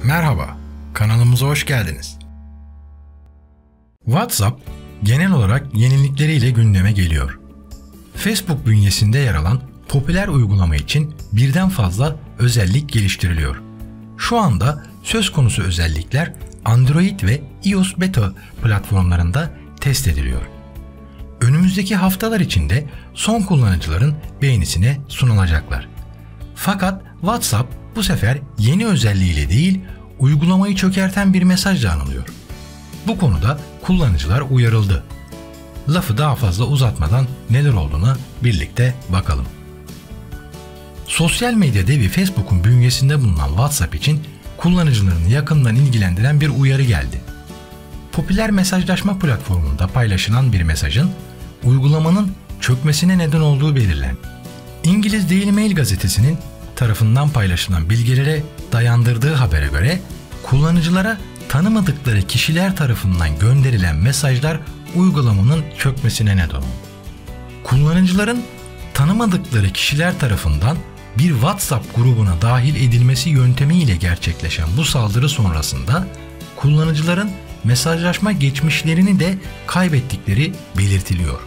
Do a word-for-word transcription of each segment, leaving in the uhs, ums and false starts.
Merhaba, kanalımıza hoş geldiniz. WhatsApp genel olarak yenilikleriyle gündeme geliyor. Facebook bünyesinde yer alan popüler uygulama için birden fazla özellik geliştiriliyor. Şu anda söz konusu özellikler Android ve iOS beta platformlarında test ediliyor. Önümüzdeki haftalar içinde son kullanıcıların beğenisine sunulacaklar. Fakat WhatsApp bu sefer yeni özelliğiyle değil, uygulamayı çökerten bir mesajla anılıyor. Bu konuda kullanıcılar uyarıldı. Lafı daha fazla uzatmadan neler olduğuna birlikte bakalım. Sosyal medya devi Facebook'un bünyesinde bulunan WhatsApp için kullanıcılarını yakından ilgilendiren bir uyarı geldi. Popüler mesajlaşma platformunda paylaşılan bir mesajın uygulamanın çökmesine neden olduğu belirlendi. İngiliz Daily Mail gazetesinin tarafından paylaşılan bilgilere dayandırdığı habere göre kullanıcılara tanımadıkları kişiler tarafından gönderilen mesajlar uygulamanın çökmesine neden oldu. Kullanıcıların tanımadıkları kişiler tarafından bir WhatsApp grubuna dahil edilmesi yöntemiyle gerçekleşen bu saldırı sonrasında kullanıcıların mesajlaşma geçmişlerini de kaybettikleri belirtiliyor.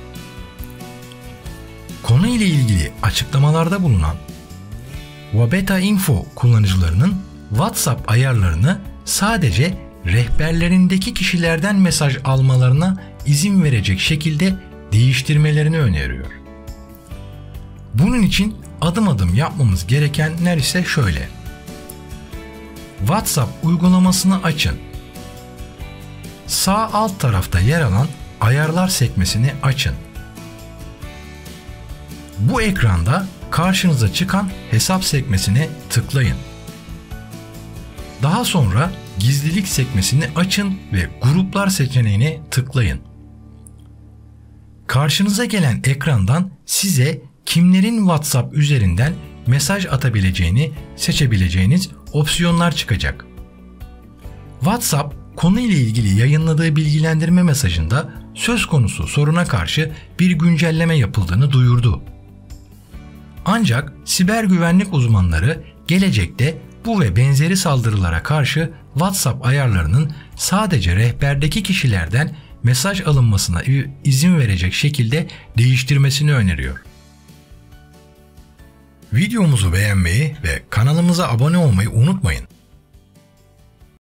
Konu ile ilgili açıklamalarda bulunan Wabeta Info kullanıcılarının WhatsApp ayarlarını sadece rehberlerindeki kişilerden mesaj almalarına izin verecek şekilde değiştirmelerini öneriyor. Bunun için adım adım yapmamız gerekenler ise şöyle. WhatsApp uygulamasını açın. Sağ alt tarafta yer alan ayarlar sekmesini açın. Bu ekranda karşınıza çıkan hesap sekmesine tıklayın. Daha sonra gizlilik sekmesini açın ve gruplar seçeneğine tıklayın. Karşınıza gelen ekrandan size kimlerin WhatsApp üzerinden mesaj atabileceğini seçebileceğiniz opsiyonlar çıkacak. WhatsApp konuyla ilgili yayınladığı bilgilendirme mesajında söz konusu soruna karşı bir güncelleme yapıldığını duyurdu. Ancak siber güvenlik uzmanları gelecekte bu ve benzeri saldırılara karşı WhatsApp ayarlarının sadece rehberdeki kişilerden mesaj alınmasına izin verecek şekilde değiştirmesini öneriyor. Videomuzu beğenmeyi ve kanalımıza abone olmayı unutmayın.